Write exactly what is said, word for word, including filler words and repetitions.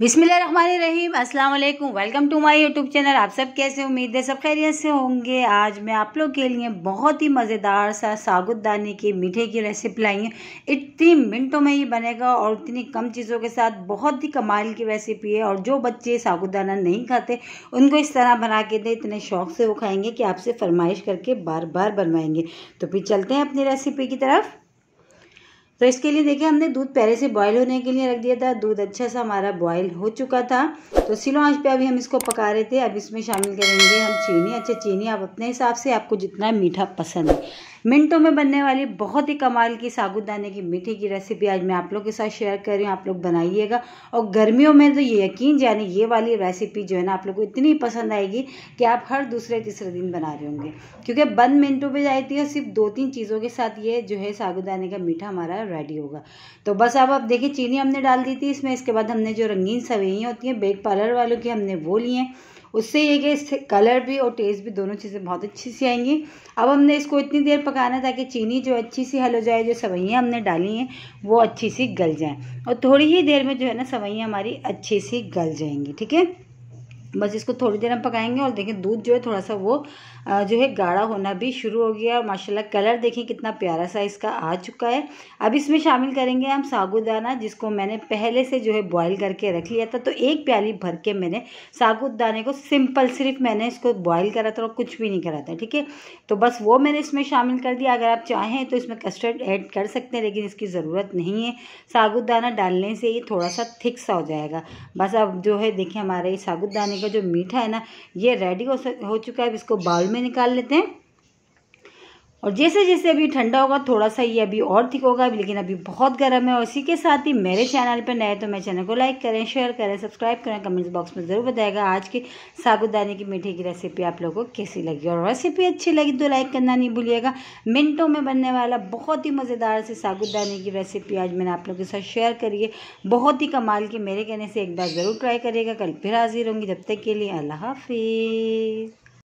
बिस्मिल्लाहिर्रहमानिर्रहीम, अस्सलाम वालेकुम। Welcome to my YouTube channel. आप सब कैसे, उम्मीद है सब खैरियत से होंगे। आज मैं आप लोग के लिए बहुत ही मज़ेदार सा साबूदाने के मीठे की रेसिपी लाई हूँ। इतनी मिनटों में ही बनेगा और इतनी कम चीज़ों के साथ बहुत ही कमाल की रेसिपी है। और जो बच्चे साबूदाना नहीं खाते उनको इस तरह बना के दे, इतने शौक से वो खाएंगे कि आपसे फरमाइश करके बार बार बनवाएंगे। तो फिर चलते हैं अपनी रेसिपी की तरफ। तो इसके लिए देखिए, हमने दूध पहले से बॉईल होने के लिए रख दिया था। दूध अच्छा सा हमारा बॉईल हो चुका था, तो स्लो आंच पे अभी हम इसको पका रहे थे। अब इसमें शामिल करेंगे हम चीनी। अच्छा, चीनी आप अपने हिसाब से, आपको जितना मीठा पसंद है। मिनटों में बनने वाली बहुत ही कमाल की साबूदाने की मीठे की रेसिपी आज मैं आप लोग के साथ शेयर कर रही हूँ। आप लोग बनाइएगा, और गर्मियों में तो ये यकीन जाने ये वाली रेसिपी जो है ना, आप लोग को इतनी पसंद आएगी कि आप हर दूसरे तीसरे दिन बना रहे होंगे, क्योंकि बंद मिनटों पे जाती है। सिर्फ दो तीन चीज़ों के साथ ये जो है साबूदाने का मीठा हमारा रेडी होगा। तो बस अब आप देखिए, चीनी हमने डाल दी थी इसमें। इसके बाद हमने जो रंगीन सवैयाँ होती हैं बेक पार्लर वालों की, हमने वो ली हैं। उससे ये कि कलर भी और टेस्ट भी दोनों चीज़ें बहुत अच्छी सी आएंगी। अब हमने इसको इतनी देर पकाना है ताकि चीनी जो अच्छी सी हल हो जाए, जो सवैयाँ हमने डाली हैं वो अच्छी सी गल जाएं, और थोड़ी ही देर में जो है ना सवैयाँ हमारी अच्छी सी गल जाएंगी। ठीक है, बस इसको थोड़ी देर हम पकाएंगे। और देखिए, दूध जो है थोड़ा सा वो जो है गाढ़ा होना भी शुरू हो गया। और माशाल्लाह कलर देखिए कितना प्यारा सा इसका आ चुका है। अब इसमें शामिल करेंगे हम साबूदाना, जिसको मैंने पहले से जो है बॉईल करके रख लिया था। तो एक प्याली भर के मैंने साबूदाने को सिंपल सिर्फ मैंने इसको बॉईल करा था और कुछ भी नहीं करा था। ठीक है, तो बस वो मैंने इसमें शामिल कर दिया। अगर आप चाहें तो इसमें कस्टर्ड ऐड कर सकते हैं, लेकिन इसकी ज़रूरत नहीं है। साबूदाना डालने से ये थोड़ा सा थिक सा हो जाएगा। बस अब जो है देखिए, हमारे साबूदाने का जो मीठा है ना, ये रेडी हो हो चुका है। अब इसको बाउल में निकाल लेते हैं। और जैसे जैसे अभी ठंडा होगा थोड़ा सा ये अभी और थिक होगा, लेकिन अभी बहुत गर्म है। और इसी के साथ ही मेरे चैनल पर नए तो मेरे चैनल को लाइक करें, शेयर करें, सब्सक्राइब करें। कमेंट्स बॉक्स में ज़रूर बताएगा आज की साबूदाने की मीठे की रेसिपी आप लोगों को कैसी लगी। और रेसिपी अच्छी लगी तो लाइक करना नहीं भूलिएगा। मिनटों में बनने वाला बहुत ही मज़ेदार से साबूदाने की रेसिपी आज मैंने आप लोगों के साथ शेयर करी है। बहुत ही कमाल की, मेरे कहने से एक बार ज़रूर ट्राई करिएगा। कल फिर हाजिर होंगी, जब तक के लिए अल्लाह हाफिज़।